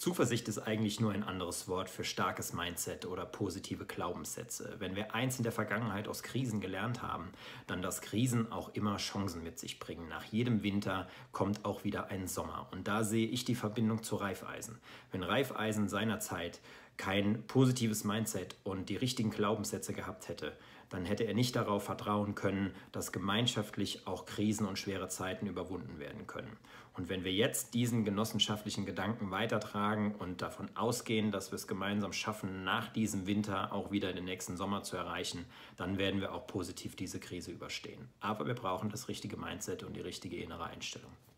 Zuversicht ist eigentlich nur ein anderes Wort für starkes Mindset oder positive Glaubenssätze. Wenn wir eins in der Vergangenheit aus Krisen gelernt haben, dann dass Krisen auch immer Chancen mit sich bringen. Nach jedem Winter kommt auch wieder ein Sommer. Und da sehe ich die Verbindung zu Raiffeisen. Wenn Raiffeisen seinerzeit kein positives Mindset und die richtigen Glaubenssätze gehabt hätte, dann hätte er nicht darauf vertrauen können, dass gemeinschaftlich auch Krisen und schwere Zeiten überwunden werden können. Und wenn wir jetzt diesen genossenschaftlichen Gedanken weitertragen und davon ausgehen, dass wir es gemeinsam schaffen, nach diesem Winter auch wieder den nächsten Sommer zu erreichen, dann werden wir auch positiv diese Krise überstehen. Aber wir brauchen das richtige Mindset und die richtige innere Einstellung.